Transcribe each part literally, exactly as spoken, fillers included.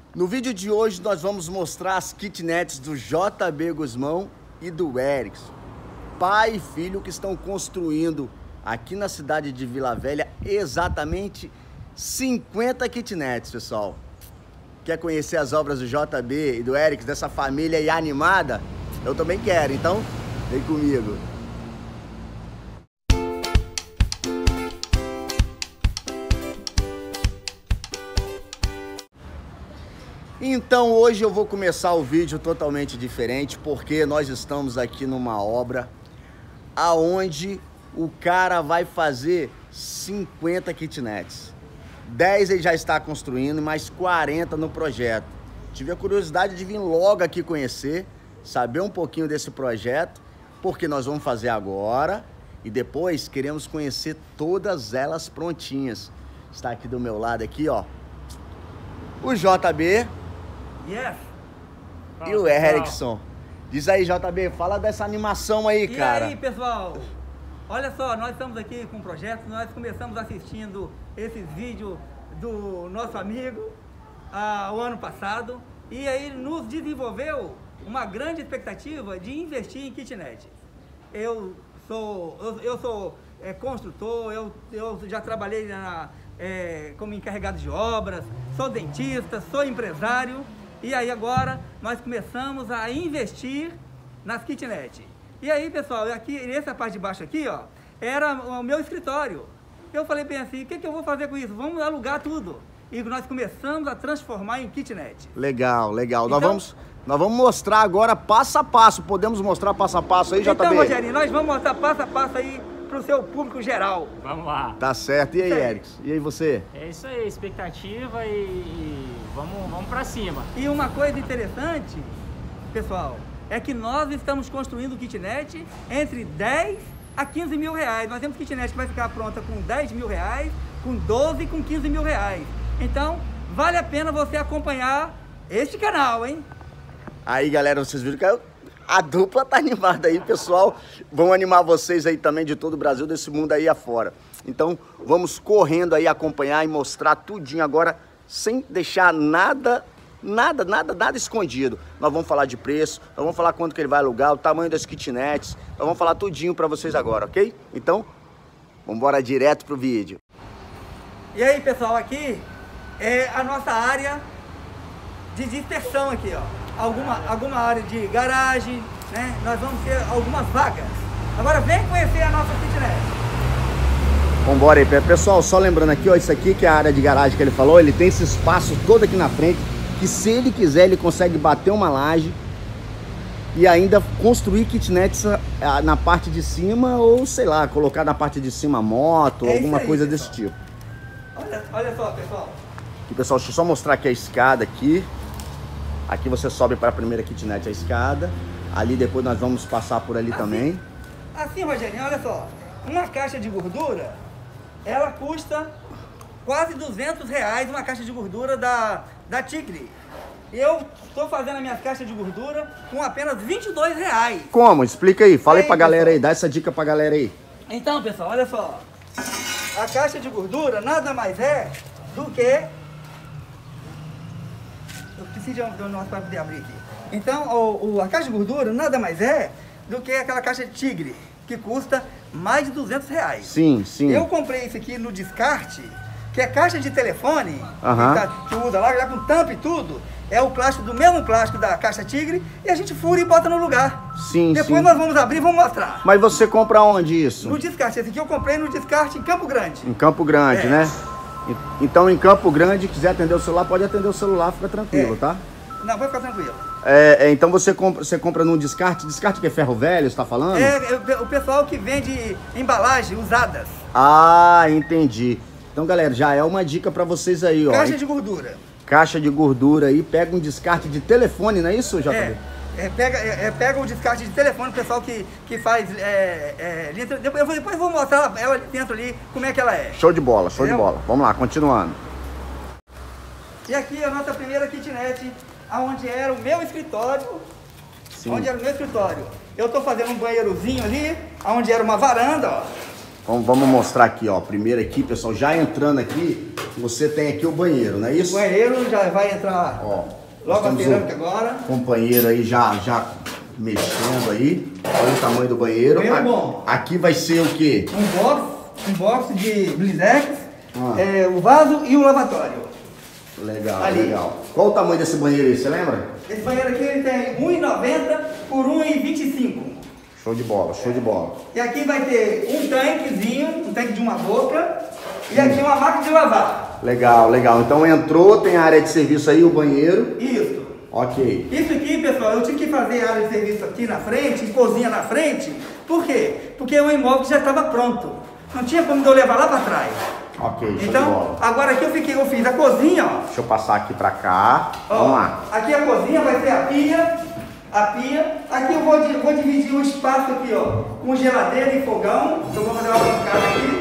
No vídeo de hoje nós vamos mostrar as kitnets do J B Guzmão e do Erickson, pai e filho, que estão construindo aqui na cidade de Vila Velha exatamente cinquenta kitnets, pessoal. Quer conhecer as obras do J B e do Erickson, dessa família aí animada? Eu também quero, então vem comigo. Então hoje eu vou começar o vídeo totalmente diferente, porque nós estamos aqui numa obra aonde o cara vai fazer cinquenta kitnets. dez ele já está construindo e mais quarenta no projeto. Tive a curiosidade de vir logo aqui conhecer, saber um pouquinho desse projeto, porque nós vamos fazer agora e depois queremos conhecer todas elas prontinhas. Está aqui do meu lado aqui, ó, o J B. Yes. E o Erickson. Diz aí, J B, fala dessa animação aí, e cara. E aí, pessoal? Olha só, nós estamos aqui com um projeto, nós começamos assistindo esses vídeos do nosso amigo ah, o ano passado, e aí nos desenvolveu uma grande expectativa de investir em kitnet. Eu sou, eu, eu sou é, construtor, eu, eu já trabalhei na, é, como encarregado de obras, sou dentista, sou empresário. E aí agora nós começamos a investir nas kitnets. E aí, pessoal, aqui, essa parte de baixo aqui, ó, era o meu escritório. Eu falei bem assim, o que, que eu vou fazer com isso? Vamos alugar tudo. E nós começamos a transformar em kitnet. Legal, legal. Então, nós, vamos, nós vamos mostrar agora passo a passo. Podemos mostrar passo a passo aí, J B? Então, Rogerinho, nós vamos mostrar passo a passo aí para o seu público geral. Vamos lá. Tá certo. E aí, Erickson? E aí você? É isso aí, expectativa e, e vamos, vamos para cima. E uma coisa interessante, pessoal, é que nós estamos construindo kitnet entre dez a quinze mil reais. Nós temos kitnet que vai ficar pronta com dez mil reais, com doze e com quinze mil reais. Então, vale a pena você acompanhar este canal, hein? Aí, galera, vocês viram que eu... a dupla tá animada aí, pessoal. Vamos animar vocês aí também de todo o Brasil, desse mundo aí afora. Então, vamos correndo aí acompanhar e mostrar tudinho agora, sem deixar nada, nada, nada, nada escondido. Nós vamos falar de preço, nós vamos falar quanto que ele vai alugar, o tamanho das kitnets, nós vamos falar tudinho pra vocês agora, ok? Então, vamos embora direto pro vídeo. E aí, pessoal, aqui é a nossa área de dispersão aqui, ó. Alguma, alguma área de garagem, né? Nós vamos ter algumas vagas. Agora vem conhecer a nossa kitnet. Vambora aí, pessoal, só lembrando aqui, ó, isso aqui que é a área de garagem que ele falou, ele tem esse espaço todo aqui na frente, que se ele quiser, ele consegue bater uma laje e ainda construir kitnets na parte de cima, ou sei lá, colocar na parte de cima moto, é alguma aí, coisa pessoal. desse tipo. Olha, olha só, pessoal. Aqui, pessoal, deixa eu só mostrar aqui a escada aqui. Aqui você sobe para a primeira kitnet, a escada. Ali depois nós vamos passar por ali assim, também. Assim, Rogério, olha só. Uma caixa de gordura, ela custa quase duzentos reais, uma caixa de gordura da, da Tigre. Eu estou fazendo as minhas caixas de gordura com apenas vinte e dois reais. Como? Explica aí. Fala aí Ei, pra galera pessoal. aí. Dá essa dica pra galera aí. Então, pessoal, olha só. A caixa de gordura nada mais é do que... Eu preciso de um nosso para poder abrir aqui. Então, o, o, a caixa de gordura nada mais é do que aquela caixa de Tigre, que custa mais de duzentos reais. Sim, sim. Eu comprei isso aqui no descarte, que é caixa de telefone, Uhum. que, tá, que usa lá, já com tampa e tudo. É o plástico do mesmo plástico da caixa Tigre e a gente fura e bota no lugar. Sim, Depois sim. nós vamos abrir e vamos mostrar. Mas você compra onde isso? No descarte. Esse aqui eu comprei no descarte em Campo Grande. Em Campo Grande, É. né? Então em Campo Grande, quiser atender o celular, pode atender o celular, fica tranquilo, É. tá? Não, vai ficar tranquilo. É, é, então você compra, você compra num descarte, descarte que é ferro velho, você tá falando? É, é o pessoal que vende embalagem usadas. Ah, entendi. Então, galera, já é uma dica pra vocês aí, ó. Caixa de gordura. Caixa de gordura aí, pega um descarte de telefone, não é isso, J B? É, é, pega, é, é, pega o descarte de telefone, o pessoal que, que faz... É, é, linha- depois, eu vou- depois eu vou mostrar ela ali dentro ali, como é que ela é. Show de bola, show Entendeu? de bola. Vamos lá, continuando. E aqui a nossa primeira kitnet, onde era o meu escritório. Sim. Onde era o meu escritório. Eu tô fazendo um banheirozinho ali, onde era uma varanda, ó. Vamos, vamos mostrar aqui, ó. Primeiro aqui, pessoal, já entrando aqui, você tem aqui o banheiro, não é isso? O banheiro já vai entrar Ó, logo a cerâmica agora. Companheiro aí já, já mexendo aí. Olha o tamanho do banheiro. Banheiro bom. Aqui vai ser o quê? Um box, um box de Blizex, Ah. é, o vaso e o lavatório. Legal, Ali. legal. Qual o tamanho desse banheiro aí, você lembra? Esse banheiro aqui ele tem um e noventa por um e vinte e cinco. Show de bola, show de bola. E aqui vai ter um tanquezinho, um tanque de uma boca, e aqui uma máquina de lavar. Legal, legal. Então entrou, tem a área de serviço aí, o banheiro. Isso. Ok. Isso aqui, pessoal, eu tive que fazer a área de serviço aqui na frente, e cozinha na frente. Por quê? Porque o imóvel já estava pronto. Não tinha como eu levar lá para trás. Ok, show de Então, bola. agora aqui eu, fiquei, eu fiz a cozinha, ó. Deixa eu passar aqui pra cá. Ó, Vamos lá. aqui a cozinha vai ser a pia, a pia. Aqui eu vou, vou dividir o espaço aqui, ó, com geladeira e fogão. Então eu vou fazer uma bancada aqui.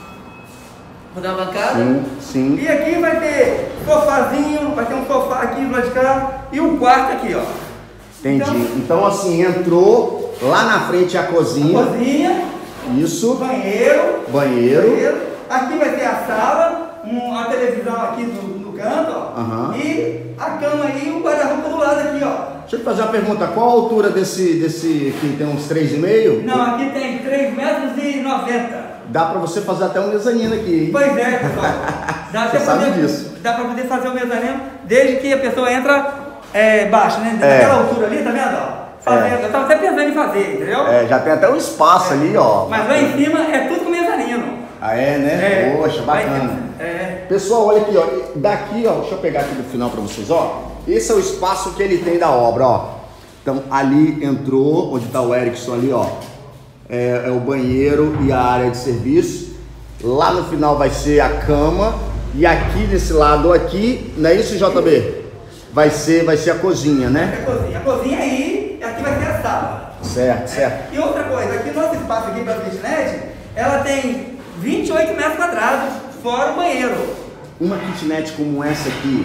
Vou dar uma bancada. Sim, sim. E aqui vai ter sofazinho, vai ter um sofá aqui do lado de cá e um quarto aqui, ó. Entendi. Então, Então assim, entrou, lá na frente a cozinha. cozinha, Isso. banheiro, Banheiro. banheiro. Aqui vai ter a sala, um, a televisão aqui no, no canto, ó. Aham. E a cama e o guarda-roupa do lado aqui, ó. Deixa eu te fazer uma pergunta. Qual a altura desse, desse aqui? Tem uns três e meio? Não, aqui tem três metros e noventa. Dá pra você fazer até um mezanino aqui, hein? Pois é, pessoal. Dá Você até sabe poder, disso. Dá pra poder fazer o mezanino desde que a pessoa entra é, baixo, né? É. Naquela altura ali, tá vendo? Ó? Fazendo. Eu tava até pensando em fazer, entendeu? É, já tem até um espaço ali, ó. Mas lá em cima é tudo com mezanino. Ah, é, né? É. Poxa, bacana. É. Pessoal, olha aqui, ó. Daqui, ó, deixa eu pegar aqui do final pra vocês, ó. Esse é o espaço que ele tem da obra, ó. Então, ali entrou, onde tá o Erickson ali, ó. É, é o banheiro e a área de serviço. Lá no final vai ser a cama. E aqui desse lado aqui, não é isso, J B? Vai ser, vai ser a cozinha, né? É a cozinha. A cozinha aí, e aqui vai ser a sala. Certo, certo. E outra coisa, aqui nosso espaço aqui para a kitnet, ela tem vinte e oito metros quadrados, fora o banheiro. Uma kitnet como essa aqui,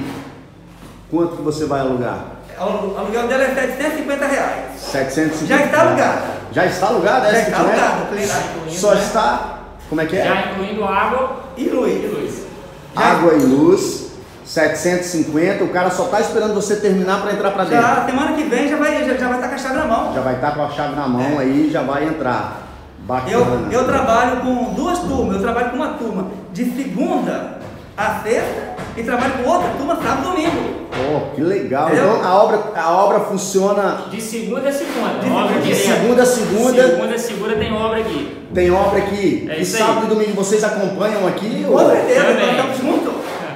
quanto que você vai alugar? O aluguel dela é setecentos e cinquenta reais. setecentos e cinquenta. Já está alugada. Já está alugada Já essa está kitnet? alugada. Só está, como é que é? Já incluindo água E luz. e luz. Já- Água e luz, setecentos e cinquenta, o cara só está esperando você terminar para entrar para dentro. Já, semana que vem já vai, já, já vai estar com a chave na mão. Já vai estar com a chave na mão aí, já vai entrar. Bacana. Eu, eu trabalho com duas turmas, eu trabalho com uma turma de segunda a sexta e trabalho com outra turma sábado e domingo. Pô, que legal. Entendeu? Então a obra, a obra funciona De segunda a segunda. De obra segunda- de direta. segunda a segunda. Segunda a segunda tem obra aqui. Tem obra aqui. É e isso sábado aí. e domingo vocês acompanham aqui? Com ou- certeza, nós Também. estamos juntos.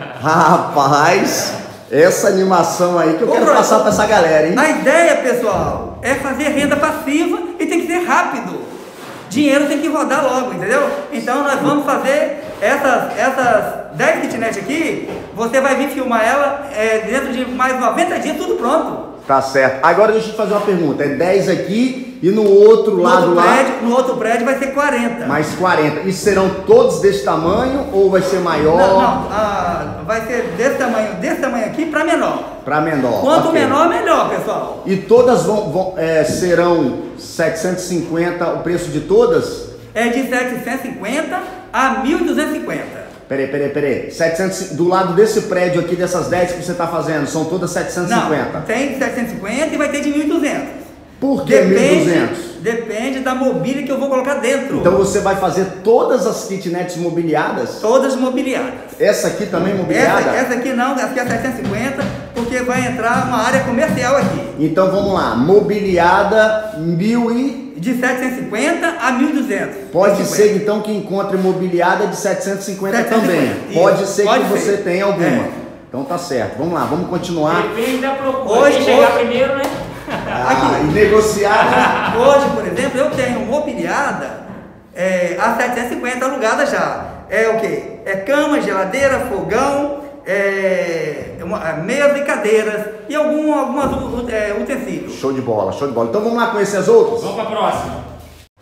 Rapaz, essa animação aí que eu Ô, quero Bruno, passar para essa galera, hein? A ideia, pessoal, é fazer renda passiva e tem que ser rápido. Dinheiro tem que rodar logo, entendeu? Então nós vamos fazer essas, essas dez kitnets aqui, você vai vir filmar ela é, dentro de mais noventa dias, tudo pronto. Tá certo. Agora deixa eu te fazer uma pergunta. É dez aqui e no outro No lado outro, lá prédio, no outro prédio vai ser quarenta. mais quarenta. E serão todos desse tamanho ou vai ser maior Não, não, ah, vai ser desse tamanho, desse tamanho aqui para menor. para menor? Quanto Ok. menor, melhor, pessoal. E todas vão, vão é, serão setecentos e cinquenta o preço de todas? É de setecentos e cinquenta a mil e duzentos e cinquenta. Peraí, peraí, peraí. setecentos, do lado desse prédio aqui, dessas dez que você está fazendo, são todas setecentos e cinquenta? Não, tem de setecentos e cinquenta e vai ter de mil e duzentos. Por que mil e duzentos? Depende da mobília que eu vou colocar dentro. Então você vai fazer todas as kitnets mobiliadas? Todas mobiliadas. Essa aqui também Essa, mobiliada? essa aqui não, essa aqui é setecentos e cinquenta, porque vai entrar uma área comercial aqui. Então vamos lá, mobiliada mil e... De setecentos e cinquenta a mil e duzentos. Pode ser então que encontre mobiliada de setecentos e cinquenta setecentos e também. cinquenta, Pode isso. ser Pode que ser. você tenha alguma. É. Então tá certo. Vamos lá, vamos continuar. Depende da procura. Hoje- Quem chegar hoje- primeiro, né? Ah, e negociar. Hoje, por exemplo, eu tenho mobiliada é, a setecentos e cinquenta alugada já. É o quê? É cama, geladeira, fogão, é, uma, mesa e cadeiras e algum, algumas u- é, utensílios. Show de bola, show de bola. Então vamos lá conhecer as outras? Vamos pra próxima.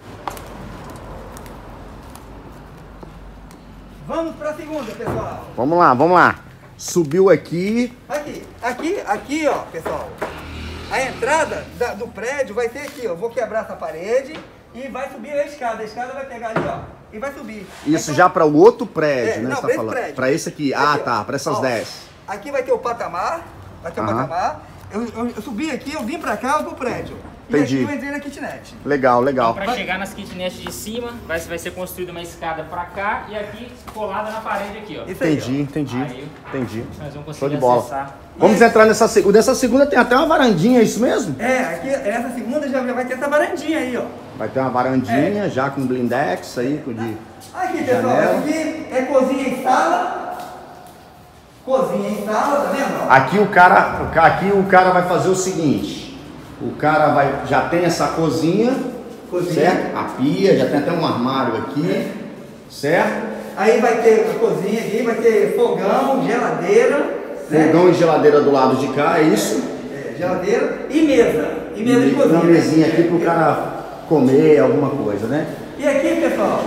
Vamos para a segunda, pessoal. Vamos lá, vamos lá. Subiu aqui. Aqui, aqui, aqui, ó, pessoal. A entrada da- do prédio vai ser aqui, ó. Vou quebrar essa parede e vai subir a escada. A escada vai pegar ali, ó. e vai subir. Isso Aí, já para o outro prédio, É, né? não, Você tá pra esse falando? prédio. Para esse aqui. Aqui, Ah, ó. tá. Para essas Ó, dez. Aqui vai ter o patamar, vai ter o Aham. patamar. Eu, eu, eu subi aqui, eu vim pra cá, eu vou pro prédio. Entendi. E aqui eu entrei na kitnet. Legal, legal. Para chegar nas kitnets de cima, vai, vai ser construída uma escada para cá e aqui colada na parede aqui, ó. Isso aí, Entendi, entendi. Aí, Entendi. Nós vamos Show de conseguir bola. acessar. Vamos entrar nessa segunda. Nessa segunda tem até uma varandinha, é isso mesmo? É, aqui, essa segunda já, já vai ter essa varandinha aí, ó. Vai ter uma varandinha já com blindex aí, com de... Aqui, pessoal, Janela. aqui é cozinha e sala. Cozinha e sala, tá vendo? ó? Aqui o cara, o ca- aqui o cara vai fazer o seguinte. O cara vai, já tem essa cozinha, Cozinha. certo? A pia, já tem até um armário aqui, certo? Aí vai ter a cozinha aqui, vai ter fogão, geladeira. né? Fogão e geladeira do lado de cá, é isso? É, geladeira e mesa. E mesa de cozinha. Uma né? mesinha aqui pro cara comer alguma coisa, né? E aqui, pessoal,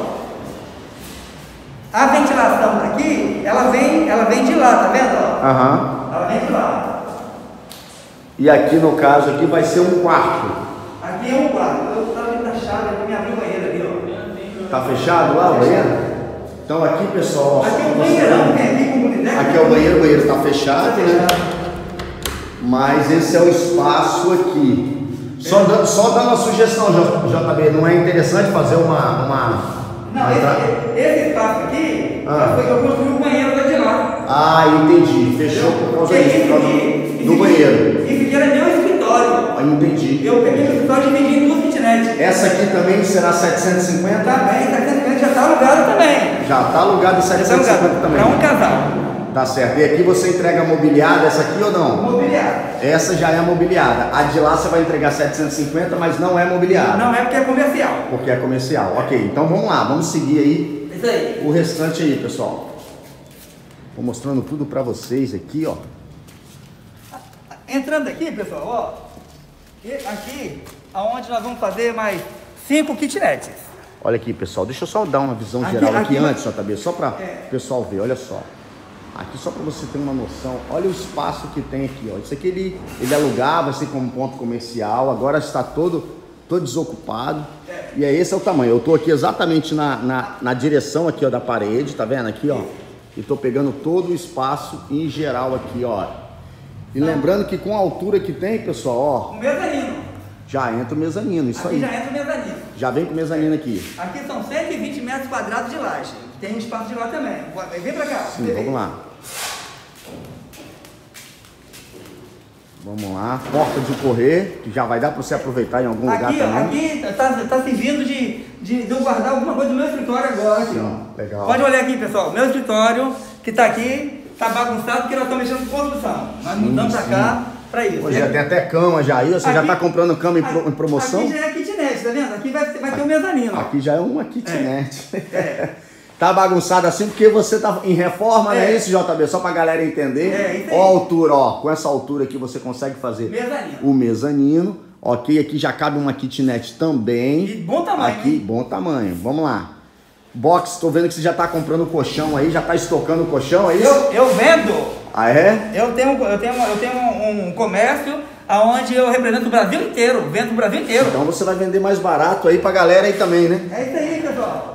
a ventilação daqui, ela vem, ela vem de lá, tá vendo? ó? Aham. Ela vem de lá. E aqui no caso aqui vai ser um quarto. Aqui é um quarto. Eu estava dentro da chave, eu me abri o banheiro ali, ó. Tá fechado lá o banheiro? Então aqui, pessoal, ó, Aqui é o banheirão, tem aqui com boneco. aqui é o banheiro, o banheiro tá fechado, né? Mas esse é o espaço aqui. Só dando, só dando uma sugestão, J B, não é interessante fazer uma... uma Não, uma entrada? esse, esse espaço aqui, Ah. foi que eu construí o banheiro lá de lá. Ah, entendi. Fechou por causa Porque disso, por isso causa aqui, do, isso do aqui- banheiro. Isso aqui era meu escritório. Ah, entendi. Eu peguei o escritório e dividi em duas kitnets. Essa aqui também será setecentos e cinquenta? Também, setecentos já está alugado também. Já está alugado em Já está setecentos e cinquenta alugado também. para um casal. Tá certo. E aqui você entrega mobiliada, essa aqui ou não? Mobiliário. Essa já é mobiliada. A de lá você vai entregar setecentos e cinquenta, mas não é mobiliada. Não é porque é comercial. Porque é comercial. Ok, então vamos lá, vamos seguir aí Isso aí. o restante aí, pessoal. Vou mostrando tudo pra vocês aqui, ó. Entrando aqui, pessoal, ó. e aqui, aonde nós vamos fazer mais cinco kitnets. Olha aqui, pessoal, deixa eu só dar uma visão Aqui- geral aqui, aqui- antes, J B, só para É. o pessoal ver, olha só. Aqui só para você ter uma noção, olha o espaço que tem aqui, ó. Isso aqui ele, ele alugava assim como ponto comercial, agora está todo, todo desocupado. É. E é esse é o tamanho. Eu tô aqui exatamente na, na, na direção aqui, ó, da parede, tá vendo aqui, ó? E tô pegando todo o espaço em geral aqui, ó. E lembrando que com a altura que tem, pessoal, ó, O mezanino. já entra o mezanino, isso Aqui aí. já entra o mezanino. Já vem com o mezanino aqui. Aqui são cento e vinte metros quadrados de laje. Tem um espaço de lá também. Vem pra cá. Sim, vem. vamos lá. Vamos lá. Porta de correr, que já vai dar para você aproveitar em algum lugar Aqui, ó, também. aqui tá, tá servindo de, de, de eu guardar alguma coisa do meu escritório agora. Aqui, ó. Legal. Pode olhar aqui, pessoal. Meu escritório, que tá aqui, tá bagunçado porque nós estamos mexendo com construção. Nós mudamos pra sim. cá pra isso. Hoje já tem até cama já aí, você já Aqui- está comprando cama em, pro- em promoção? Aqui já é kitnet, tá vendo? Aqui vai, vai ter o mezanino. ó. Aqui já é uma kitnet. Tá bagunçado assim porque você tá em reforma, não é É. isso, J B? Só pra galera entender. É, isso aí. Ó a altura, ó. Com essa altura aqui você consegue fazer Mezanino. o mezanino. Ok, aqui já cabe uma kitnet também. E bom tamanho, Aqui, hein? bom tamanho. Vamos lá. Box, tô vendo que você já tá comprando o colchão aí, já tá estocando o colchão, é isso? Eu, eu vendo, Ah, é? eu tenho, eu tenho, eu tenho um, um comércio onde eu represento o Brasil inteiro, vendo o Brasil inteiro. Então você vai vender mais barato aí pra galera aí também, né? É isso aí, pessoal.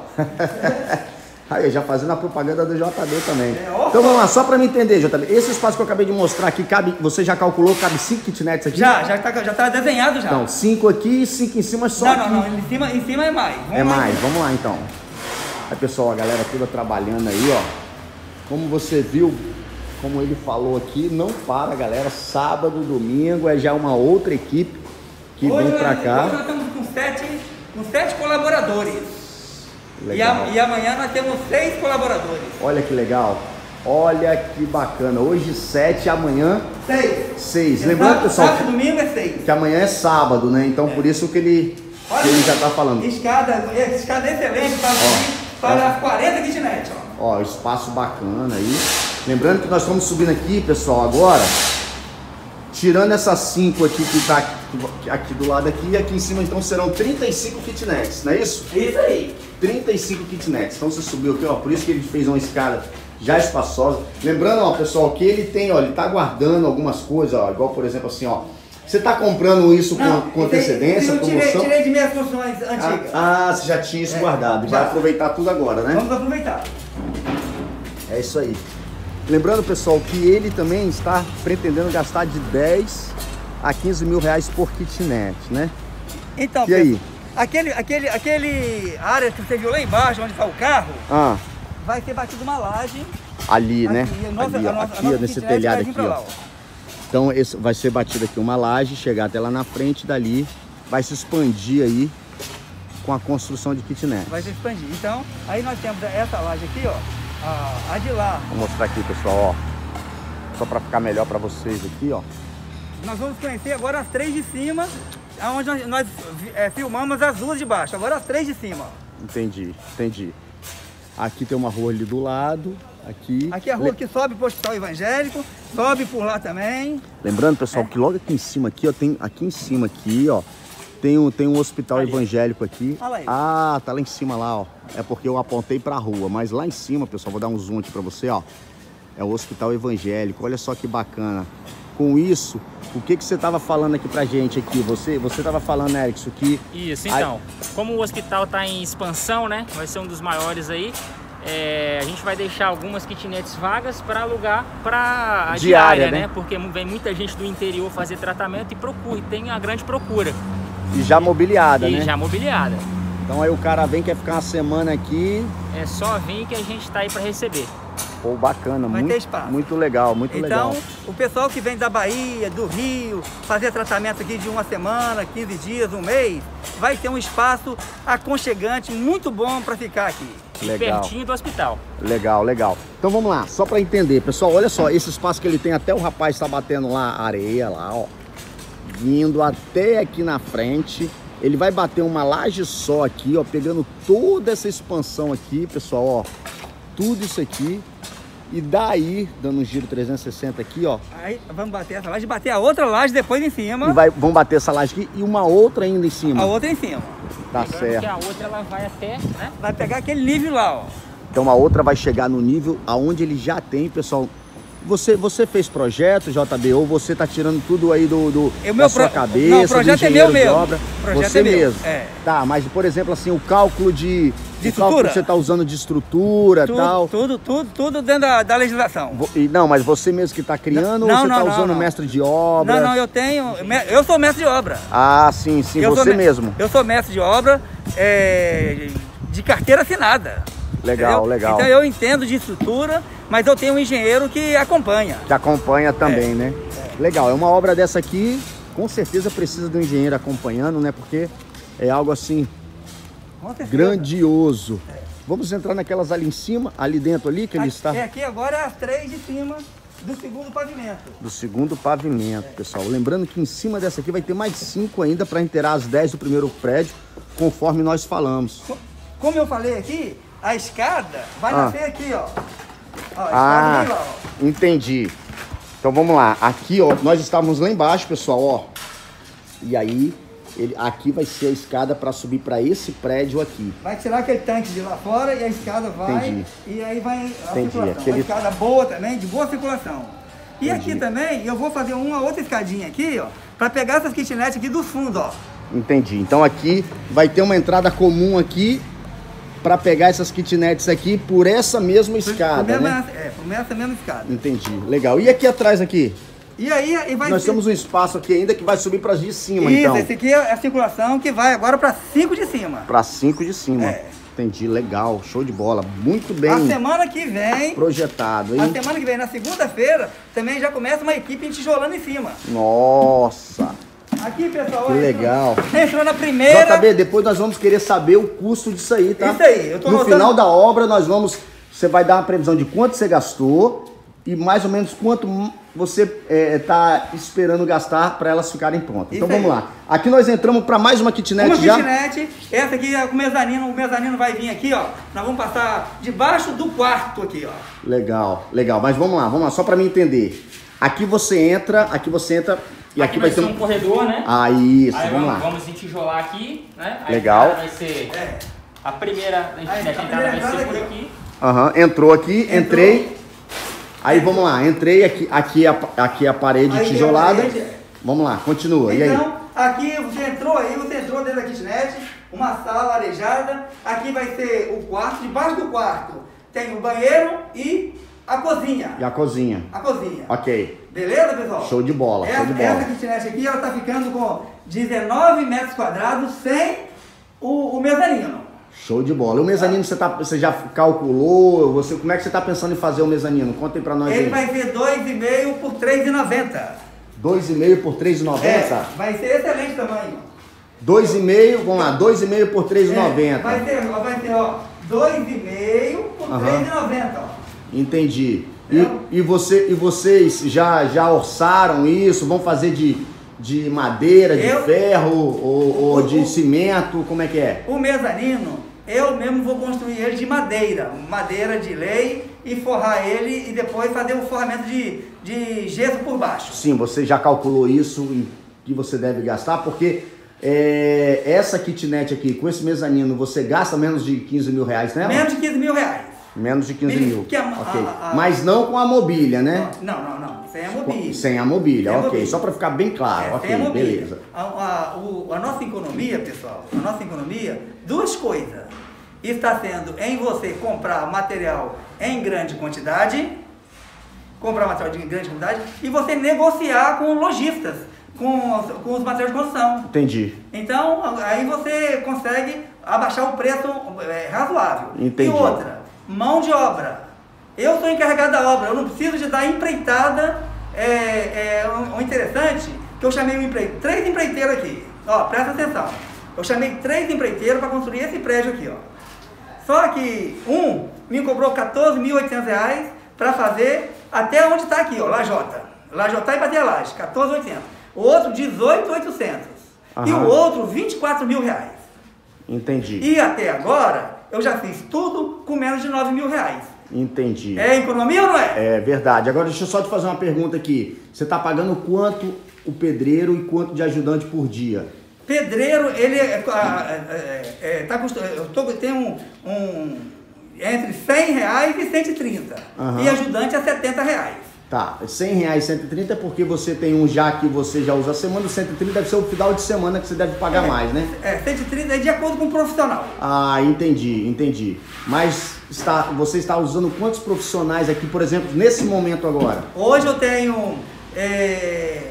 Aí, já fazendo a propaganda do J B também. É, ó. Então vamos lá, só pra me entender, J B. Esse espaço que eu acabei de mostrar aqui, cabe, você já calculou, cabe cinco kitnets aqui? Já, já tá, já tá desenhado já. Então, cinco aqui e cinco em cima só não, aqui. não, não, em cima, em cima é mais. Vamos É lá. mais, vamos lá então. Aí pessoal, a galera toda trabalhando aí, ó. Como você viu, como ele falou aqui, não para, galera. Sábado, domingo, é já uma outra equipe que Hoje vem pra nós- cá. Hoje nós estamos com sete, com sete colaboradores. E, Legal. a- e amanhã nós temos seis colaboradores. Olha que legal. Olha que bacana. Hoje sete, amanhã Seis. seis. É Lembrando, sábado, pessoal, sábado e domingo é seis. que amanhã é sábado, né? Então por isso que ele, que ele já tá falando. Escada, escada excelente para, Ó, para ó. as quarenta kitnets, ó. Ó, espaço bacana aí. Lembrando que nós estamos subindo aqui, pessoal, agora. Tirando essas cinco aqui que tá aqui, aqui do lado aqui, e aqui em cima então serão trinta e cinco kitnets, não é isso? É isso aí. trinta e cinco kitnets. Então você subiu aqui, ó, por isso que ele fez uma escada já espaçosa. Lembrando, ó, pessoal, que ele tem, ó, ele tá guardando algumas coisas, ó, igual por exemplo assim, ó, Você tá comprando isso com, Não, com antecedência, eu tirei, promoção? tirei de minhas funções antigas. Ah, ah, você já tinha isso É, guardado. já. Vai aproveitar tudo agora, né? Vamos aproveitar. É isso aí. Lembrando, pessoal, que ele também está pretendendo gastar de dez a quinze mil reais por kitnet, né? Então, E aí? Aquele, aquele, aquele área que você viu lá embaixo, onde está o carro, Ah, vai ser batido uma laje. ali, né? Aqui, a nossa- ali, ó, a nossa- a aqui, nossa ó, nesse kitnet telhado vai vir aqui, pra ó. lá, Então, esse vai ser batido aqui uma laje, chegar até lá na frente, dali vai se expandir aí com a construção de kitnet. Vai se expandir. Então, aí nós temos essa laje aqui, ó, a, a de lá. Vou mostrar aqui, pessoal, ó. Só para ficar melhor para vocês aqui, ó. Nós vamos conhecer agora as três de cima, onde nós, nós é, filmamos as duas de baixo. Agora as três de cima, ó. Entendi, entendi. Aqui tem uma rua ali do lado, aqui. Aqui é a rua que sobe para o Hospital Evangélico, sobe por lá também. Lembrando, pessoal, É. que logo aqui em cima aqui, ó, tem aqui em cima aqui, ó, tem um, tem um hospital Ali. evangélico aqui. Olha aí. Ah, tá lá em cima lá, ó. É porque eu apontei pra rua, mas lá em cima, pessoal, vou dar um zoom aqui pra você, ó. É o hospital evangélico. Olha só que bacana. Com isso, o que que você tava falando aqui pra gente aqui? Você, você tava falando, Erickson, que Isso, então, como o hospital está em expansão, né? Vai ser um dos maiores aí. É, a gente vai deixar algumas kitnets vagas para alugar para a Diária, diária, né? né? Porque vem muita gente do interior fazer tratamento e procura, e tem uma grande procura. e já mobiliada, E né? já mobiliada. Então aí o cara vem, quer ficar uma semana aqui. É só vir que a gente está aí para receber. Pô, bacana, Vai muito, ter espaço. muito legal, muito Então, legal. o pessoal que vem da Bahia, do Rio, fazer tratamento aqui de uma semana, quinze dias, um mês, vai ter um espaço aconchegante, muito bom para ficar aqui. E Legal. pertinho do hospital. Legal, legal. Então vamos lá, só para entender, pessoal, olha só, esse espaço que ele tem, até o rapaz está batendo lá areia lá, ó, vindo até aqui na frente. Ele vai bater uma laje só aqui, ó, pegando toda essa expansão aqui, pessoal, ó, tudo isso aqui. E daí, dando um giro trezentos e sessenta aqui, ó, Aí vamos bater essa laje, bater a outra laje depois em cima, e vai, vão bater essa laje aqui e uma outra ainda em cima. a outra em cima. Tá Lembrando certo. que a outra ela vai até, né? Vai pegar aquele nível lá, ó. Então a outra vai chegar no nível aonde ele já tem, pessoal. Você, você fez projeto, J B, ou você tá tirando tudo aí do, do É o da meu sua pro- cabeça, Não, o projeto do é meu engenheiro de mesmo. obra? O projeto Você é meu, mesmo. é. Tá, mas por exemplo assim, o cálculo de, De o cálculo estrutura? que você tá usando de estrutura e Tudo, tal. tudo, tudo, tudo dentro da, da legislação. Vo- E, não, mas você mesmo que tá criando Não, ou você não, tá não, usando não. mestre de obra? Não, não, eu tenho. Eu sou mestre de obra. Ah, sim, sim, Eu sou você me- mesmo. Eu sou mestre de obra é, de carteira assinada. Legal, entendeu? legal. Então eu entendo de estrutura, mas eu tenho um engenheiro que acompanha. Que acompanha também, né? Legal, é uma obra dessa aqui, com certeza precisa de um engenheiro acompanhando, né? Porque é algo assim Com certeza. grandioso. Vamos entrar naquelas ali em cima, ali dentro ali, que ele está É aqui agora as três de cima do segundo pavimento. do segundo pavimento, pessoal. Lembrando que em cima dessa aqui vai ter mais cinco ainda para inteirar as dez do primeiro prédio, conforme nós falamos. Co- Como eu falei aqui, a escada vai Ah. nascer aqui, ó. Ó, a escada Ah, vem lá, ó. entendi. Então vamos lá. Aqui, ó, nós estávamos lá embaixo, pessoal, ó. E aí, ele, aqui vai ser a escada para subir para esse prédio aqui. Vai tirar aquele tanque de lá fora e a escada vai. Entendi. E aí vai a Entendi, circulação. aquele- Uma escada boa também, de boa circulação. E Entendi. aqui também eu vou fazer uma outra escadinha aqui, ó, para pegar essas kitnets aqui do fundo, ó. Entendi. Então aqui vai ter uma entrada comum aqui para pegar essas kitnets aqui por essa mesma escada, Por mesma- né? É, por essa mesma escada. Entendi. Legal. E aqui atrás aqui? E aí e vai Nós ser- temos um espaço aqui ainda que vai subir para as de cima, Isso, então. esse aqui é a circulação que vai agora para cinco de cima. Para cinco de cima. É. Entendi. Legal. Show de bola. Muito bem A semana que vem, projetado, a hein? semana que vem, na segunda-feira, também já começa uma equipe entijolando em cima. Nossa. Aqui, pessoal, Que ó, legal. Entrou, entrou na primeira. J B, depois nós vamos querer saber o custo disso aí, tá? Isso aí, eu tô No anotando. final da obra, nós vamos... Você vai dar uma previsão de quanto você gastou e mais ou menos quanto você está esperando gastar para elas ficarem prontas. Então Isso vamos aí. lá. Aqui nós entramos para mais uma kitnet Uma já. kitnet, essa aqui é o mezanino, o mezanino vai vir aqui, ó. Nós vamos passar debaixo do quarto aqui, ó. Legal, legal. Mas vamos lá, vamos lá, só para mim entender. Aqui você entra, aqui você entra e aqui, Aqui vai vai ter ser um corredor, né? Ah, isso, Aí vamos vamos, lá. vamos entijolar aqui, né? A Legal. entrada vai ser É. a primeira, a Aí, a entrada primeira vai ser entrada por aqui, ó. aqui. Aham, entrou aqui, Entrou. entrei. Aí vamos lá, entrei aqui, aqui, é a, aqui é a parede Aí tem a tijolada. parede, Vamos lá, continua. Então, e aí? aqui você entrou aí, você entrou dentro da kitnet, uma sala arejada. Aqui vai ser o quarto. Debaixo do quarto tem o banheiro e a cozinha. E a cozinha. A cozinha. Ok. Beleza, pessoal? Show de bola, essa, show de bola. Essa kitnet aqui, ela tá ficando com dezenove metros quadrados sem o, o mezanino. Show de bola. E o mezanino, você, tá, você já calculou? Você, como é que você está pensando em fazer o mezanino? Conta aí pra nós. Ele aí. vai ser dois e meio por três e noventa. dois e meio por três e noventa? É, vai ser excelente tamanho. dois e meio, vamos lá, dois e meio por três e noventa. É, vai ser, vai ser, ó, dois e meio por Aham. três e noventa, ó. Entendi. E, e, você, e vocês já, já orçaram isso? Vão fazer de, de madeira, de Eu- ferro ou, ou O- de o- cimento? Como é que é? O mezanino, eu mesmo vou construir ele de madeira, madeira de lei, e forrar ele e depois fazer o forramento de, de gesso por baixo. Sim, você já calculou isso e que você deve gastar? Porque é, essa kitnet aqui, com esse mezanino, você gasta menos de quinze mil reais nela? Menos de quinze mil reais. Menos de quinze mil. Que a- Ok. a- a- Mas não com a mobília, né? Não, não, não. Sem a mobília. Sem a mobília, Sem a ok. mobília. Só para ficar bem claro, É, ok, sem a mobília. beleza. A, a, o- a nossa economia, pessoal, a nossa economia, duas coisas. Está sendo em você comprar material em grande quantidade, comprar material de grande quantidade, e você negociar com lojistas, com, os- com os materiais de construção. Entendi. Então, aí você consegue abaixar o preço é, razoável. Entendi. E outra, mão de obra. Eu sou encarregado da obra, eu não preciso de dar empreitada. É, é, o interessante que eu chamei um empre... três empreiteiros aqui. Ó, presta atenção. Eu chamei três empreiteiros para construir esse prédio aqui, ó. Só que um me cobrou quatorze mil e oitocentos reais para fazer até onde está aqui, ó, Lajota. Lajota e bater a laje, quatorze mil e oitocentos. O outro, dezoito mil e oitocentos. E o Aham. outro, vinte e quatro mil reais. Entendi. E até agora, eu já fiz tudo com menos de nove mil reais. Entendi. É economia ou não é? É verdade. Agora deixa eu só te fazer uma pergunta aqui. Você está pagando quanto o pedreiro e quanto de ajudante por dia? Pedreiro, ele é, é, é, tá custo, eu tô, tem um, um entre cem reais e cento e trinta. Aham. E ajudante é setenta reais. Tá, cem reais, cento e trinta é porque você tem um já que você já usa a semana, o cento e trinta deve ser o final de semana que você deve pagar É, mais, né? É, cento e trinta é de acordo com o profissional. Ah, entendi, entendi. Mas está, você está usando quantos profissionais aqui, por exemplo, nesse momento agora? Hoje eu tenho é,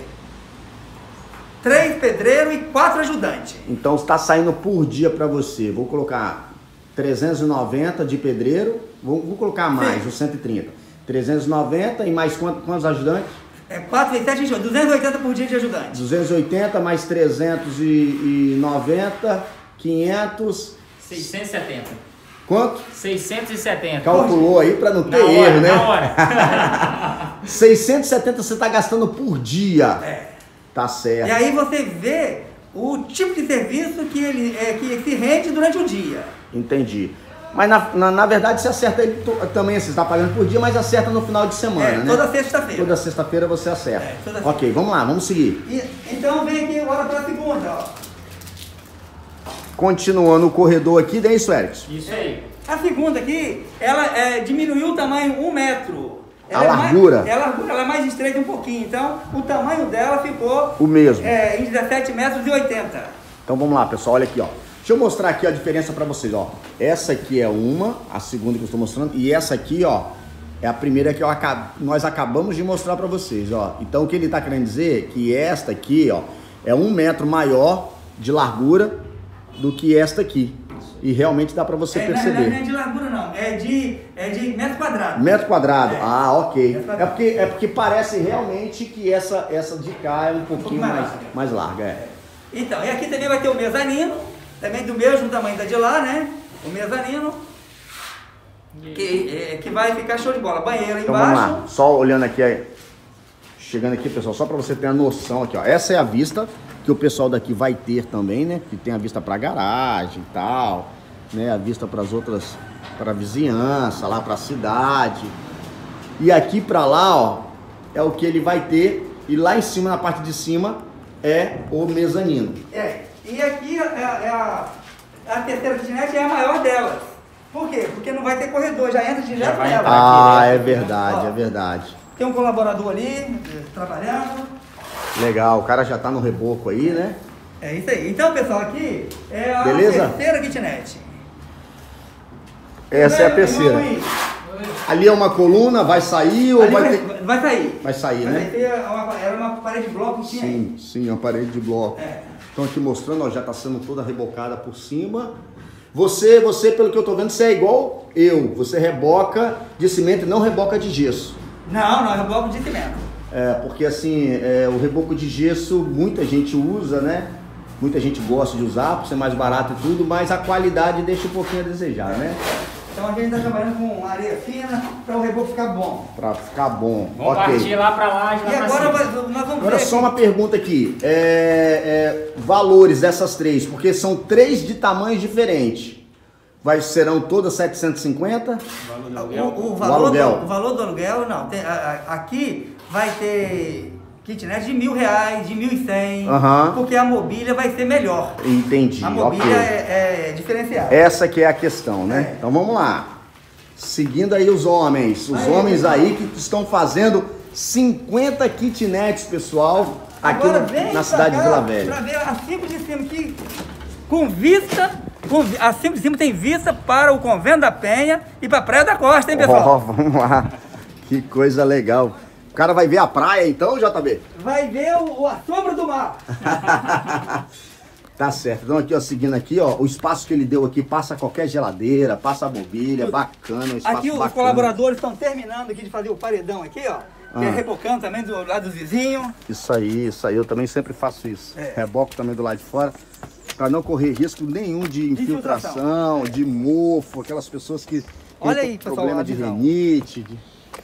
três pedreiros e quatro ajudantes. Então está saindo por dia para você. Vou colocar trezentos e noventa de pedreiro, vou, vou colocar mais, Sim. os cento e trinta. trezentos e noventa e mais quantos, quantos ajudantes? É quatro vezes sete, duzentos e oitenta por dia de ajudante. duzentos e oitenta mais trezentos e noventa, quinhentos. seiscentos e setenta. Quanto? seiscentos e setenta. Calculou aí para não ter Na hora, erro, né? na hora. seiscentos e setenta você está gastando por dia. É. Tá certo. E aí você vê o tipo de serviço que ele é, que se rende durante o dia. Entendi. Mas na, na, na verdade você acerta ele to- também, você está pagando por dia, mas acerta no final de semana, É, né? toda sexta-feira. Toda sexta-feira você acerta. É, toda Ok, vamos lá, vamos seguir. E, então vem aqui agora para a segunda, ó. Continuando o corredor aqui, daí isso, Erickson? Isso aí. A segunda aqui, ela é, diminuiu o tamanho um metro. A Ela é largura? Mais, ela, ela é mais estreita um pouquinho, então o tamanho dela ficou O mesmo. é, em dezessete metros e oitenta. Então vamos lá, pessoal, olha aqui, ó. Deixa eu mostrar aqui a diferença para vocês, ó. Essa aqui é uma, a segunda que eu estou mostrando, e essa aqui, ó, é a primeira que eu acab... nós acabamos de mostrar para vocês, ó. Então o que ele está querendo dizer é que esta aqui, ó, é um metro maior de largura do que esta aqui. E realmente dá para você É, na perceber. verdade não é de largura não, é de, é de metro quadrado. Metro quadrado, É. ah, ok. Metro quadrado. É porque, é porque parece realmente que essa, essa de cá é um pouquinho mais mais, larga. mais larga, é. Então, e aqui também vai ter o mezanino, também do mesmo tamanho da de lá, né? O mezanino, que, é, que vai ficar show de bola. Banheiro Então vamos embaixo. lá, só olhando aqui, aí, chegando aqui, pessoal, só para você ter a noção aqui, ó. Essa é a vista que o pessoal daqui vai ter também, né? Que tem a vista para garagem e tal, né? A vista para as outras, para a vizinhança, lá para a cidade. E aqui para lá, ó, é o que ele vai ter. E lá em cima, na parte de cima, é o mezanino. É, e aqui é, a- é a, a terceira kitnet é a maior delas. Por quê? Porque não vai ter corredor, já entra direto Já vai nela. entrar. Ah, direto, é né? verdade, Ó. é verdade. Tem um colaborador ali, eh, trabalhando. Legal, o cara já tá no reboco aí, né? É isso aí. Então, pessoal, aqui é a Beleza? terceira kitnet. Essa é a terceira. Ali é uma coluna, vai sair ou Ali vai, vai, ter... vai sair. Vai sair, vai né? Ter uma, era uma parede de bloco que tinha aí. Sim, sim, uma parede de bloco. É. Estão aqui mostrando, ó, já tá sendo toda rebocada por cima. Você, você, pelo que eu tô vendo, você é igual eu. Você reboca de cimento e não reboca de gesso. Não, não, é reboco de cimento. É, porque assim, é, o reboco de gesso muita gente usa, né? Muita gente gosta de usar, por ser mais barato e tudo, mas a qualidade deixa um pouquinho a desejar, né? Então a gente está trabalhando com areia fina para o reboco ficar bom. Pra ficar bom. Vamos Ok. partir lá pra lá. E agora nós vamos Agora ver só aqui. uma pergunta aqui. É, é, valores dessas três, porque são três de tamanhos diferentes. Vai, serão todas setecentos e cinquenta? O, o, O valor aluguel. do, o valor do aluguel, não. Tem, a, a, aqui vai ter kitnet de mil reais, de mil e cem, Aham. porque a mobília vai ser melhor. Entendi, A mobília ok. é, é diferenciada. Essa que é a questão, né? É. Então vamos lá. Seguindo aí os homens. Os Aí, homens pessoal. aí que estão fazendo cinquenta kitnets, pessoal, aqui Agora no- vem na pra cidade cá de Vila Velha. Pra ver a cinco de cima que com vista, com, vi- a cinco de cima tem vista para o Convento da Penha e para a Praia da Costa, hein, Ó, pessoal? vamos lá. Que coisa legal. O cara vai ver a praia então, J B? Vai ver o, o- a sombra do mar. Tá certo. Então aqui, ó, seguindo aqui, ó, o espaço que ele deu aqui passa qualquer geladeira, passa a mobília, bacana, um espaço Aqui os bacana. colaboradores estão terminando aqui de fazer o paredão aqui, ó. Que é Ah. rebocando também do lado do vizinho. Isso aí, isso aí, eu também sempre faço isso. É. Reboco também do lado de fora, para não correr risco nenhum de infiltração, Infiltração. de mofo, aquelas pessoas que têm Olha aí, pessoal, problema a de visão. rinite. de-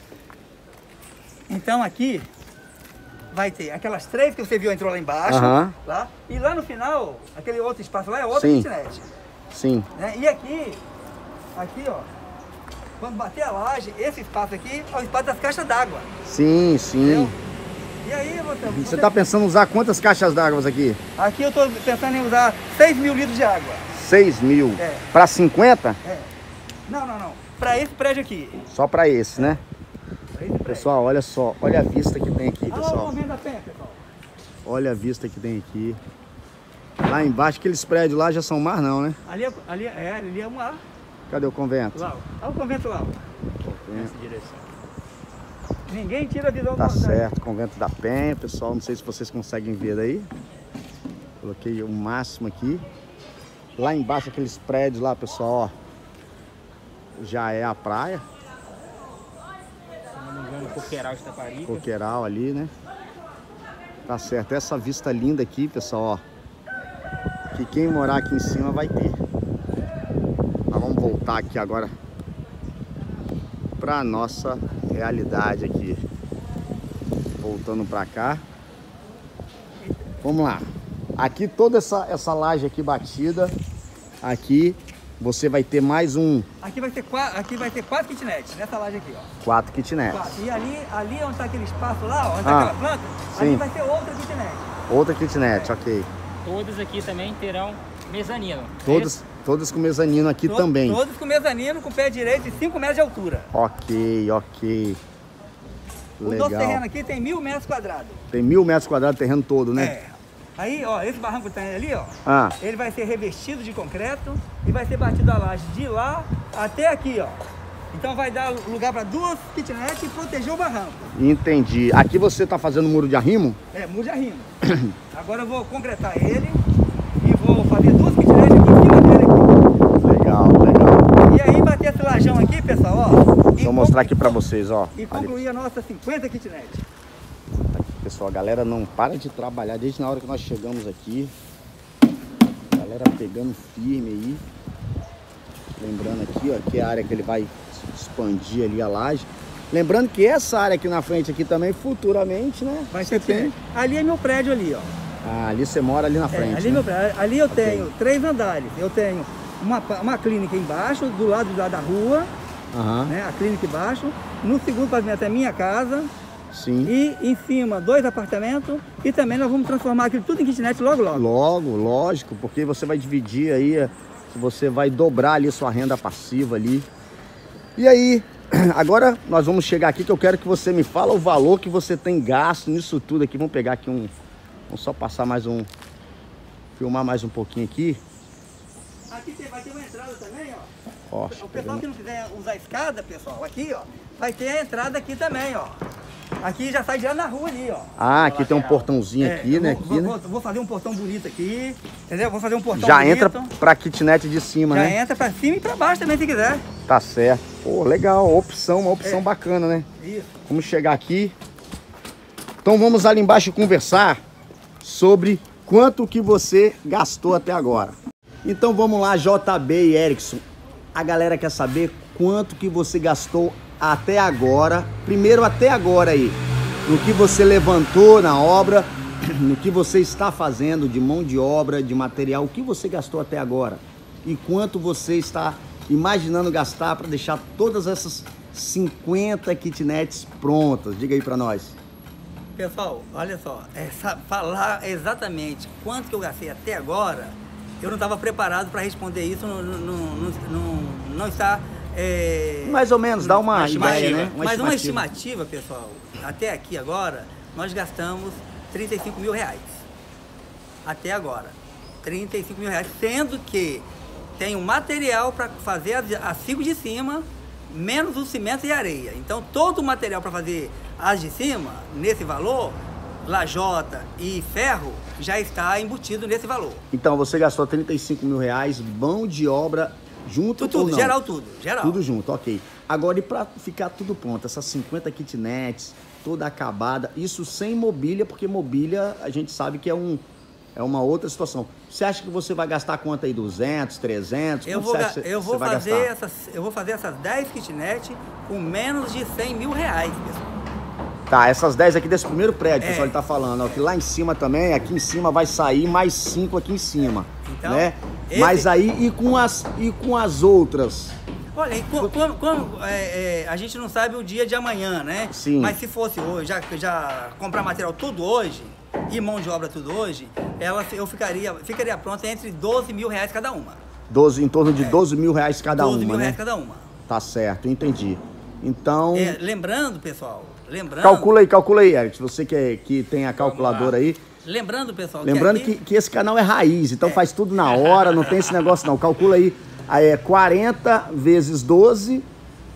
Então aqui vai ter aquelas três que você viu entrou lá embaixo, Aham. lá, e lá no final, aquele outro espaço lá é outro Sim. kitnet. Sim. Né? E aqui, aqui ó, quando bater a laje, esse espaço aqui é o espaço das caixas d'água. Sim, sim. Entendeu? E aí você, Você tá pensando em usar quantas caixas d'água aqui? Aqui eu tô pensando em usar seis mil litros de água. seis mil. É. Para cinquenta? É. Não, não, não. Para esse prédio aqui. Só para esse, né? Pra esse prédio. Pessoal, olha só, olha a vista que tem aqui, Olha lá o pessoal. Convento da Penha, pessoal. Olha a vista que tem aqui. Lá embaixo, aqueles prédios lá já são mar não, né? Ali, é- ali, é, ali é um ar. Cadê o convento? Lá, ó. Olha o convento lá. ó. Nessa direção. Ninguém tira a visão Tá do convento. certo, convento da Penha, pessoal, não sei se vocês conseguem ver daí. Coloquei o máximo aqui. Lá embaixo, aqueles prédios lá, pessoal, ó. Já é a praia, Se não me engano, Coqueiral de Taparica. Coqueiral ali, né? Tá certo, essa vista linda aqui, pessoal, ó. Que quem morar aqui em cima vai ter. Nós vamos voltar aqui agora pra nossa realidade aqui. Voltando pra cá. Vamos lá. Aqui toda essa, essa laje aqui batida. Aqui você vai ter mais um Aqui vai ter quatro, aqui vai ter quatro kitnets, nessa laje aqui, ó. quatro kitnets. Quatro. E ali, ali onde tá aquele espaço lá, ó, onde Ah, tá aquela planta, ali sim. vai ter outra kitnet. Outra kitnet, ok. Todas aqui também terão mezanino. Todas, todas com mezanino aqui To- também. Todos com mezanino, com pé direito e cinco metros de altura. Ok, ok. O nosso terreno Legal. aqui tem mil metros quadrados. Tem mil metros quadrados de terreno todo, né? É. Aí, ó, esse barranco que tá ali, ó, Ah, ele vai ser revestido de concreto e vai ser batido a laje de lá até aqui, ó. Então vai dar lugar para duas kitnets e proteger o barranco. entendi. Aqui você tá fazendo muro de arrimo? É, muro de arrimo. Agora eu vou concretar ele e vou fazer duas kitnets aqui em cima dele aqui. Legal, legal. E aí bater esse lajão aqui, pessoal, ó. Deixa eu mostrar aqui pra vocês, ó. E Ali. concluir a nossa cinquenta kitnets. Pessoal, a galera não para de trabalhar desde na hora que nós chegamos aqui. A galera pegando firme aí. Lembrando aqui, ó, que é a área que ele vai expandir ali a laje. Lembrando que essa área aqui na frente aqui também, futuramente, né? Vai você ser tem. kitnet. Ali é meu prédio ali, ó. Ah, ali você mora ali na É, frente. ali, né? meu prédio. Ali eu tenho três andares. Eu tenho uma, uma clínica embaixo, do lado de lá da rua, Aham, né? A clínica embaixo. No segundo pavimento é minha casa. sim. E em cima, dois apartamentos. E também nós vamos transformar aquilo tudo em kitnet logo, logo. Logo, lógico, porque você vai dividir aí, você vai dobrar ali sua renda passiva ali. E aí, agora nós vamos chegar aqui que eu quero que você me fala o valor que você tem gasto nisso tudo aqui. Vamos pegar aqui um, Vamos só passar mais um... Filmar mais um pouquinho aqui. Aqui tem, vai ter uma entrada também, ó. Ó, o pessoal que não quiser usar a escada, pessoal, aqui, ó, vai ter a entrada aqui também, ó. Aqui já sai direto na rua ali, ó. Ah, aqui tem um portãozinho É, aqui, né? Vou, aqui, vou, né? vou fazer um portão bonito aqui, entendeu? Vou fazer um portão Já bonito. entra pra kitnet de cima, Já né? entra pra cima e pra baixo também, se quiser. Tá certo. Pô, legal. Opção, uma opção É. bacana, né? Isso. Vamos chegar aqui. Então vamos ali embaixo conversar sobre quanto que você gastou até agora. Então vamos lá, J B e Erickson. A galera quer saber quanto que você gastou até agora. Primeiro até agora aí. No que você levantou na obra, no que você está fazendo de mão de obra, de material, o que você gastou até agora? E quanto você está imaginando gastar para deixar todas essas cinquenta kitnets prontas? Diga aí para nós. Pessoal, olha só, essa, falar exatamente quanto que eu gastei até agora, eu não estava preparado para responder isso, não, não, não, não, não está... É, Mais ou menos, dá uma, uma ideia, estimativa. né? Mas uma estimativa, pessoal, até aqui agora, nós gastamos trinta e cinco mil reais. Até agora. trinta e cinco mil reais, sendo que tem um material para fazer as, as cinco de cima, menos o cimento e areia. Então, todo o material para fazer as de cima, nesse valor, lajota e ferro, já está embutido nesse valor. Então, você gastou trinta e cinco mil reais, mão de obra junto Tudo, ou tudo não? geral tudo, geral. Tudo junto, ok. Agora, e para ficar tudo pronto, essas cinquenta kitnets, toda acabada, isso sem mobília, porque mobília a gente sabe que é, um, é uma outra situação. Você acha que você vai gastar quanto aí? duzentos, trezentos? Eu Quanto vou, você acha que eu, vou você vai fazer gastar? essas, eu vou fazer essas dez kitnets com menos de cem mil reais, pessoal. Tá, essas dez aqui desse primeiro prédio, É. pessoal, ele tá falando, ó, que lá em cima também, aqui em cima vai sair mais cinco aqui em cima, Então, né? esse- Mas aí, e com as, e com as outras? Olha, e co- como, como, é, é, a gente não sabe o dia de amanhã, né? Sim. Mas se fosse hoje, já, já comprar material tudo hoje, e mão de obra tudo hoje, ela, eu ficaria, ficaria pronta entre doze mil reais cada uma. doze, em torno de doze mil reais cada doze uma, mil né? reais cada uma. Tá certo, entendi. Então, É, lembrando, pessoal, lembrando... calcula aí, calcula aí, Eric, você que, é, que tem a calculadora aí. Lembrando, pessoal, Lembrando que, aqui, que, que esse canal é raiz, então faz tudo na hora, não tem esse negócio não. Calcula aí, aí é quarenta vezes doze,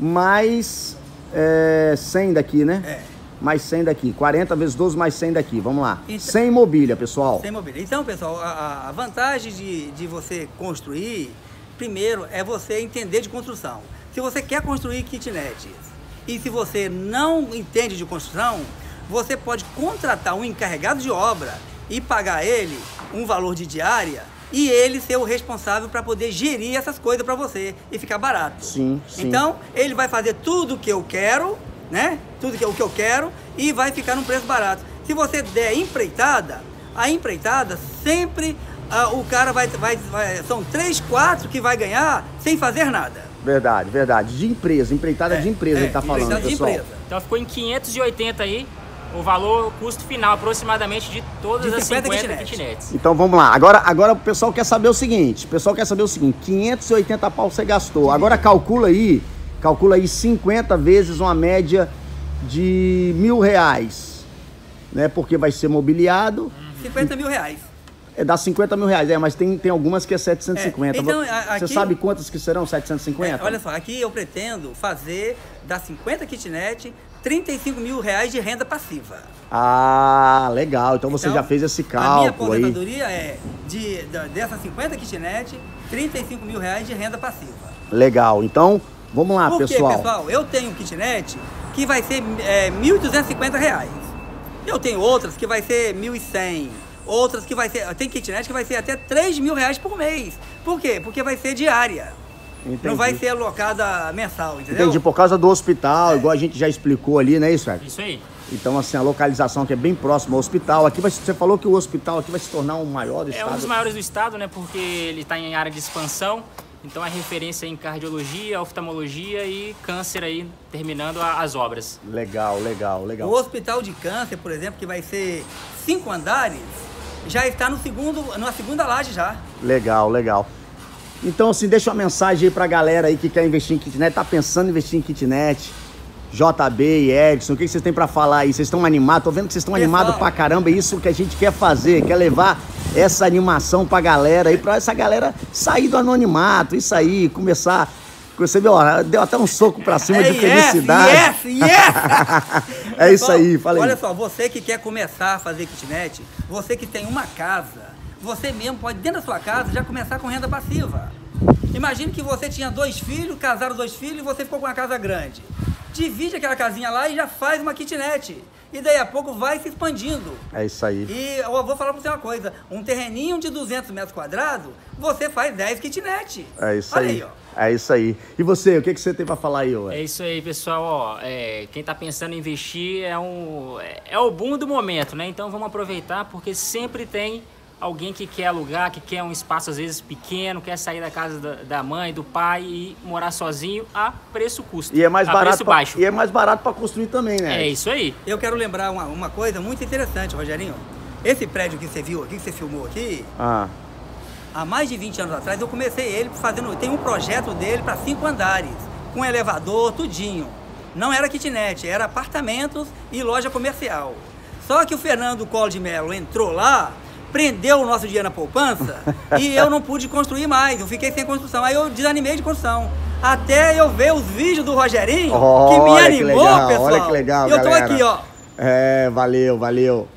mais é, cem daqui, né? É. Mais cem daqui, quarenta vezes doze mais cem daqui, vamos lá. Então- Sem mobília, pessoal. Sem mobília. Então, pessoal, a, a vantagem de, de você construir, primeiro, é você entender de construção. Se você quer construir kitnets e se você não entende de construção, você pode contratar um encarregado de obra e pagar ele um valor de diária e ele ser o responsável para poder gerir essas coisas para você e ficar barato. Sim, sim. Então, ele vai fazer tudo o que eu quero, né? Tudo que, o que eu quero e vai ficar num preço barato. Se você der empreitada, a empreitada sempre ah, o cara vai, vai, vai... São três, quatro que vai ganhar sem fazer nada. Verdade, verdade. De empresa, empreitada É, de empresa é, ele tá falando, empreitada de pessoal. empresa. Então ficou em quinhentos e oitenta aí o valor, o custo final aproximadamente de todas De as cinquenta cinquenta kitnets. kitnets. Então vamos lá. Agora, agora o pessoal quer saber o seguinte. O pessoal quer saber o seguinte: quinhentos e oitenta pau você gastou. Agora calcula aí, calcula aí cinquenta vezes uma média de mil reais, né? Porque vai ser mobiliado. cinquenta mil reais. É, dá cinquenta mil reais, é, mas tem, tem algumas que é setecentos e cinquenta. É, então, Você a- aqui- sabe quantas que serão setecentos e cinquenta? É, olha só, aqui eu pretendo fazer das cinquenta kitnet trinta e cinco mil reais de renda passiva. Ah, legal. Então você Então, já fez esse A minha cálculo aí. aposentadoria é de, da- dessas cinquenta kitnet, trinta e cinco mil reais de renda passiva. Legal. Então, vamos lá, Por quê, pessoal. pessoal? Eu tenho um kitnet que vai ser é, mil e duzentos e cinquenta reais. Eu tenho outras que vai ser mil e cem. Outras que vai ser... Tem kitnet que vai ser até três mil reais por mês. Por quê? Porque vai ser diária. Entendi. Não vai ser alocada mensal, entendeu? Entendi, por causa do hospital, igual a gente já explicou ali, né, isso, Eric? Isso aí. Então, assim, a localização que é bem próxima ao hospital. Aqui vai, você falou que o hospital aqui vai se tornar o maior do É estado. um dos maiores do estado, né? Porque ele está em área de expansão. Então é referência em cardiologia, oftalmologia e câncer aí, terminando a- as obras. Legal, legal, legal. O hospital de câncer, por exemplo, que vai ser cinco andares, já está no segundo, na segunda laje já. Legal, legal. Então, assim, deixa uma mensagem aí pra galera aí que quer investir em kitnet, tá pensando em investir em kitnet. J B e Edson, o que vocês têm pra falar aí? Vocês estão animados? Tô vendo que vocês estão animados pra caramba, é isso que a gente quer fazer, quer levar essa animação pra galera aí, pra essa galera sair do anonimato, isso aí, começar... Você viu, ó, deu até um soco pra cima é de felicidade. Yes, yes, yes. É isso aí, fala aí. Olha só, você que quer começar a fazer kitnet, você que tem uma casa, você mesmo pode, dentro da sua casa, já começar com renda passiva. Imagine que você tinha dois filhos, casaram dois filhos e você ficou com uma casa grande. Divide aquela casinha lá e já faz uma kitnet. E daí a pouco vai se expandindo. É isso aí. E eu vou falar pra você uma coisa, um terreninho de duzentos metros quadrados, você faz dez kitnet. É isso Olha aí. aí, ó. É isso aí. E você, o que, que você tem pra falar aí, ué? É isso aí, pessoal. Ó, é, quem tá pensando em investir é, um, é, é o boom do momento, né? Então vamos aproveitar, porque sempre tem alguém que quer alugar, que quer um espaço às vezes pequeno, quer sair da casa da, da mãe, do pai e morar sozinho a preço custo. E é mais a barato preço pra, baixo. E é mais barato para construir também, né? É isso aí. Eu quero lembrar uma, uma coisa muito interessante, Rogerinho. Esse prédio que você viu aqui, que você filmou aqui, Ah. há mais de vinte anos atrás eu comecei ele fazendo, tem um projeto dele para cinco andares, com elevador, tudinho. Não era kitnet, era apartamentos e loja comercial. Só que o Fernando Collor de Mello entrou lá, prendeu o nosso dinheiro na poupança e eu não pude construir mais, eu fiquei sem construção. Aí eu desanimei de construção. Até eu ver os vídeos do Rogerinho, oh, que me olha animou, que legal, pessoal. Olha que legal, e eu tô galera. aqui, ó. É, valeu, valeu.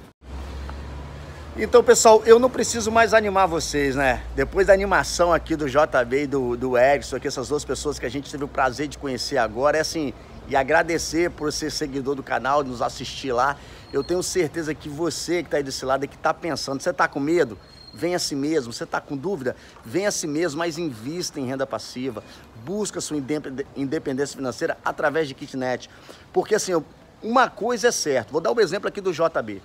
Então, pessoal, eu não preciso mais animar vocês, né? Depois da animação aqui do J B e do, do Edson, aqui, essas duas pessoas que a gente teve o prazer de conhecer agora, é assim, e agradecer por ser seguidor do canal, nos assistir lá. Eu tenho certeza que você que tá aí desse lado, que tá pensando, você tá com medo? Venha a si mesmo. Você tá com dúvida? Venha a si mesmo, mas invista em renda passiva. Busca sua independência financeira através de kitnet. Porque assim, uma coisa é certa, vou dar um exemplo aqui do J B.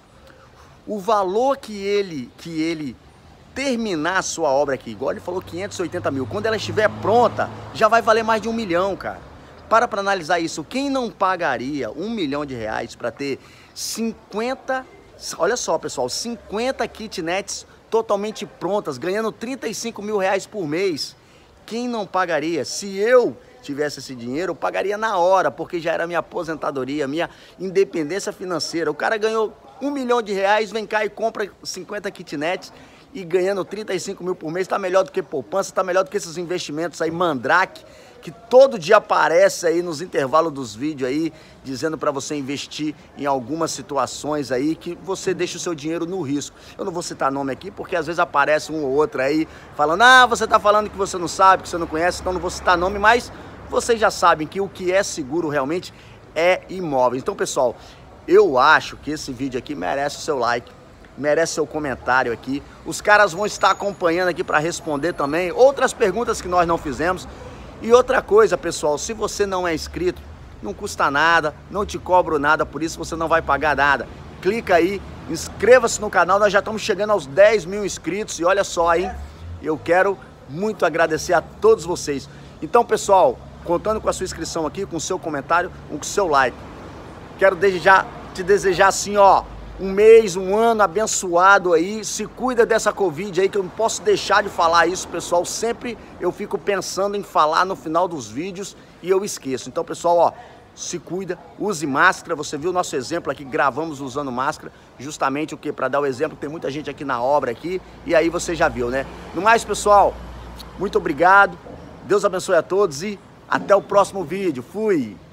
O valor que ele, que ele terminar a sua obra aqui, igual ele falou, quinhentos e oitenta mil, quando ela estiver pronta, já vai valer mais de um milhão, cara. Para para analisar isso. Quem não pagaria um milhão de reais para ter cinquenta, olha só, pessoal, cinquenta kitnets totalmente prontas, ganhando trinta e cinco mil reais por mês? Quem não pagaria? Se eu tivesse esse dinheiro, eu pagaria na hora, porque já era minha aposentadoria, minha independência financeira. O cara ganhou um milhão de reais, vem cá e compra cinquenta kitnets e ganhando trinta e cinco mil por mês, tá melhor do que poupança, tá melhor do que esses investimentos aí, Mandrake, que todo dia aparece aí nos intervalos dos vídeos aí, dizendo para você investir em algumas situações aí que você deixa o seu dinheiro no risco. Eu não vou citar nome aqui, porque às vezes aparece um ou outro aí falando, ah, você tá falando que você não sabe, que você não conhece, então não vou citar nome, mas vocês já sabem que o que é seguro realmente é imóvel. Então, pessoal, eu acho que esse vídeo aqui merece o seu like, merece seu comentário aqui. Os caras vão estar acompanhando aqui para responder também outras perguntas que nós não fizemos. E outra coisa, pessoal, se você não é inscrito, não custa nada, não te cobro nada, por isso você não vai pagar nada. Clica aí, inscreva-se no canal, nós já estamos chegando aos dez mil inscritos e olha só, hein? Eu quero muito agradecer a todos vocês. Então, pessoal, contando com a sua inscrição aqui, com o seu comentário, com o seu like. Quero desde já te desejar assim, ó, um mês, um ano abençoado aí. Se cuida dessa Covid aí, que eu não posso deixar de falar isso, pessoal. Sempre eu fico pensando em falar no final dos vídeos e eu esqueço. Então, pessoal, ó, se cuida, use máscara. Você viu o nosso exemplo aqui, gravamos usando máscara, justamente o que? Para dar o exemplo, tem muita gente aqui na obra aqui, e aí você já viu, né? No mais, pessoal, muito obrigado. Deus abençoe a todos e até o próximo vídeo. Fui!